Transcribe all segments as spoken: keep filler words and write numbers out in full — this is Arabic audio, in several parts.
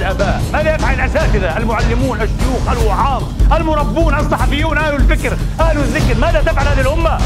الآباء؟ ماذا يفعل الأساتذة، المعلمون، الشيوخ، الوعاظ، المربون، الصحفيون، أهل الفكر، أهل الذكر؟ ماذا تفعل هذه الأمة؟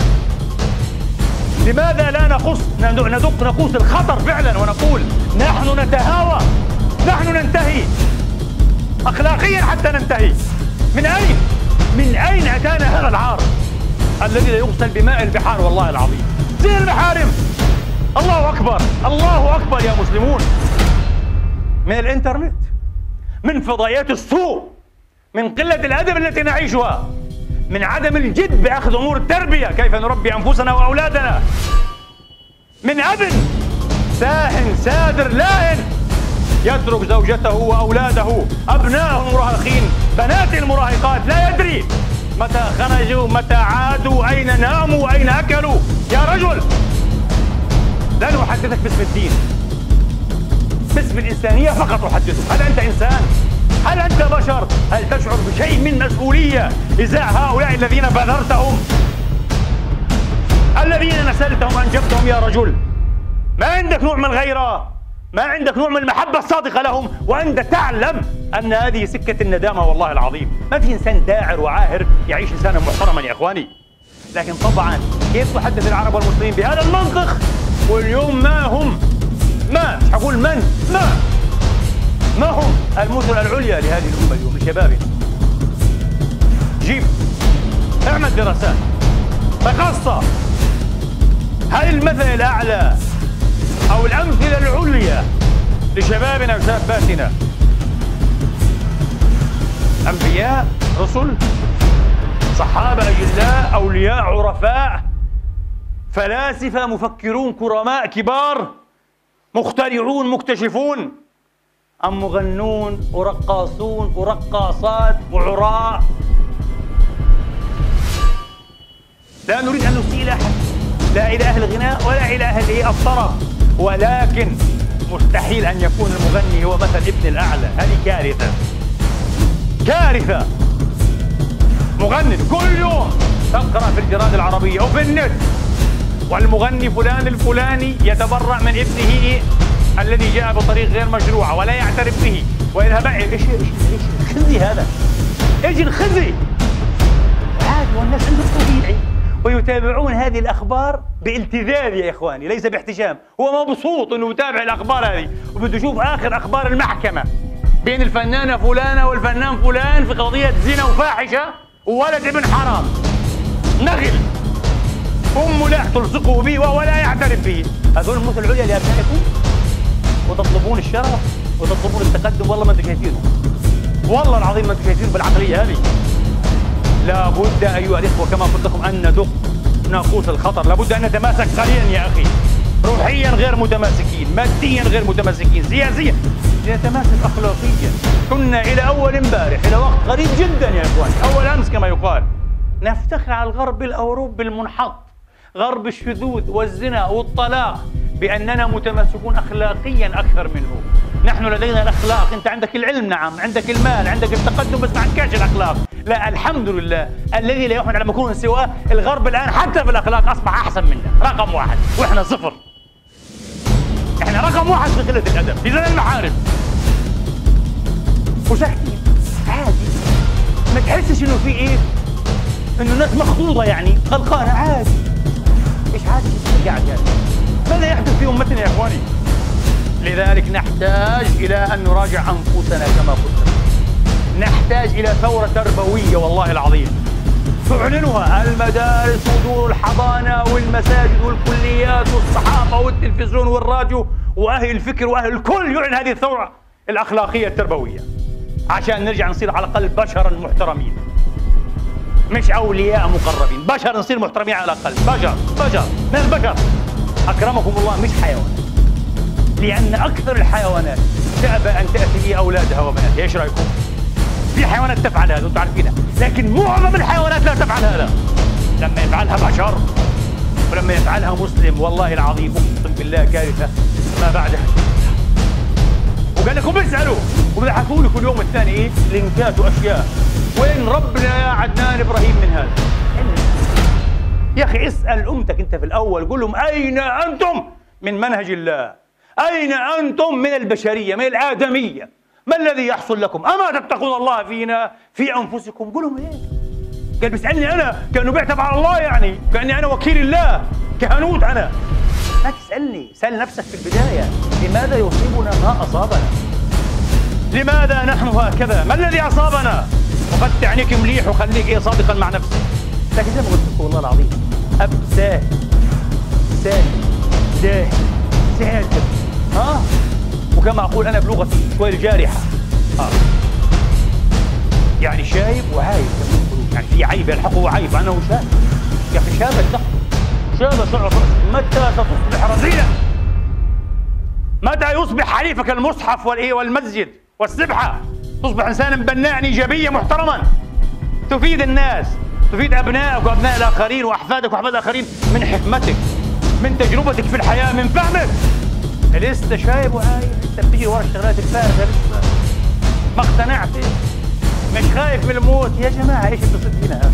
لماذا لا نقص ندق نقوس الخطر فعلا ونقول نحن نتهاوى، نحن ننتهي أخلاقيا حتى ننتهي؟ من أين؟ من أين أتانا هذا العار الذي لا يغسل بماء البحار والله العظيم؟ زي المحارم. الله أكبر، الله أكبر يا مسلمون. من الإنترنت، من فضائيات السوء، من قلة الأدب التي نعيشها، من عدم الجد بأخذ أمور التربية، كيف نربي أنفسنا وأولادنا، من أب ساهن سادر لاهن يترك زوجته وأولاده، أبناءه المراهقين، بنات المراهقات، لا يدري متى خرجوا، متى عادوا، أين ناموا، أين أكلوا. يا رجل، لن أحدثك باسم الدين، باسم الإنسانية فقط أحدثك. هل أنت إنسان؟ هل أنت بشر؟ هل تشعر بشيء من مسؤولية إزاء هؤلاء الذين بذرتهم، الذين نسلتهم أنجبتهم؟ يا رجل، ما عندك نوع من الغيرة؟ ما عندك نوع من المحبة الصادقة لهم؟ وأنت تعلم أن هذه سكة الندامة والله العظيم. ما في إنسان داعر وعاهر يعيش إنسانا محترما يا إخواني. لكن طبعا كيف تحدث العرب والمسلمين بهذا المنطق واليوم ما هم، ما مش حقول من، ما ما هم المثل العليا لهذه الأمة اليوم لشبابنا؟ جيب اعمل دراسات تخصص، هل المثل الأعلى أو الأمثلة العليا لشبابنا وشاباتنا أنبياء، رسل، صحابة أجلاء، أولياء، عرفاء، فلاسفة، مفكرون، كرماء، كبار، مخترعون، مكتشفون، أم مغنون ورقاصون ورقاصات وعراء؟ لا نريد أن نسيء إلى أحد، لا إلى أهل الغناء ولا إلى أهل الطرب، ولكن مستحيل أن يكون المغني هو مثل ابن الأعلى. هذه كارثة، كارثة. مغني كل يوم تقرأ في الجرائد العربية أو في النت والمغني فلان الفلاني يتبرع من ابنه الذي جاء بطريق غير مشروعة ولا يعترف به ويذهب. ايش ايش ايش الخزي هذا؟ ايش الخزي؟ عادي، والناس عندهم طبيعي ويتابعون هذه الأخبار بالتذاذ يا إخواني، ليس باحتشام. هو مبسوط إنه يتابع الأخبار هذه وبده يشوف آخر أخبار المحكمة بين الفنانة فلانة والفنان فلان في قضية زنا وفاحشة وولد ابن حرام نغل، أمه لا تلصقه به وهو لا يعترف به. هذول المثل العليا لأبنائكم وتطلبون الشرف وتطلبون التقدم. والله ما أنتم شايفينه، والله العظيم ما أنتم شايفينه بالعقلية هذه. لابد أيها الإخوة كما قلت لكم أن ندق ناقوس الخطر، لابد أن نتماسك قليلا يا أخي، روحيا غير متماسكين، ماديا غير متماسكين، سياسيا نتماسك أخلاقيا. كنا إلى أول امبارح، إلى وقت قريب جدا يا إخواني، أول أمس كما يقال، نفتخر على الغرب الأوروبي المنحط، غرب الشذوذ والزنا والطلاق، بأننا متماسكون أخلاقيا أكثر منه. نحن لدينا الأخلاق، أنت عندك العلم، نعم، عندك المال، عندك التقدم، بس ما عندكش الأخلاق. لا، الحمد لله الذي لا يحمد على مكروه سواه. الغرب الآن حتى في الأخلاق أصبح أحسن منا، رقم واحد، وإحنا صفر. إحنا رقم واحد في قلة الأدب، في زمن المحارم. وساكتين عادي، ما تحسش إنه في إيه؟ إنه الناس مخضوضة يعني، قلقانة، عادي. إيش عادي؟ قاعد يعني. ماذا يحدث في أمتنا يا إخواني؟ لذلك نحتاج إلى أن نراجع أنفسنا كما قلت. نحتاج إلى ثورة تربوية والله العظيم تعلنها المدارس ودور الحضانة والمساجد والكليات والصحافة والتلفزيون والراديو وأهل الفكر وأهل الكل، يعلن هذه الثورة الأخلاقية التربوية عشان نرجع نصير على الأقل بشرا محترمين، مش أولياء مقربين، بشر نصير محترمين على الأقل، بشر بشر من البشر. أكرمكم الله، مش حيوان، لأن أكثر الحيوانات تأبى أن تأتي به أولادها وبناتها. إيش رأيكم؟ في حيوانات تفعل هذا أنتم عارفينها، لكن معظم الحيوانات لا تفعل هذا. لما يفعلها بشر ولما يفعلها مسلم والله العظيم أقسم بالله كارثة ما بعدها. وقال لكم اسألوا وبيبعثوا لكم اليوم الثاني إيه؟ لينكات وأشياء. وين ربنا يا عدنان إبراهيم من هذا؟ يا أخي اسأل أمتك أنت في الأول، قول لهم أين أنتم من منهج الله؟ أين أنتم من البشرية، من الآدمية؟ ما الذي يحصل لكم؟ أما تتقون الله فينا في أنفسكم؟ قول لهم إيه؟ قال بيسألني أنا كأنه بيعتب على الله، يعني كأني أنا وكيل الله، كهنوت أنا. لا تسألني، سأل نفسك في البداية، لماذا يصيبنا ما أصابنا؟ لماذا نحن هكذا؟ ما الذي أصابنا؟ وفتح عينيك مليح وخليك إيه صادقا مع نفسك. لكن زي ما قلت لكم والله العظيم، أب ساهل ساهل جاهل ساذج، ها؟ وكما أقول أنا بلغتي شوي الجارحة، آه. يعني شايب وعايب كما يقولون، يعني في عيب يلحقه عيب، أنه شاب. يا أخي شاب الدهر، شاب شعر رأسك، متى ستصبح رذيلا؟ متى يصبح حليفك المصحف والإيه والمسجد والسبحة؟ تصبح إنسانا بناء إيجابيا محترما، تفيد الناس، تفيد أبنائك وأبناء الآخرين وأحفادك وأحفاد الآخرين من حكمتك، من تجربتك في الحياة، من فهمك. لسه شايب وعايب، لسه بتجي ورا الشغلات الفارغة، لسه ما اقتنعتش، مش خايف من الموت. يا جماعة ايش بتصير فينا؟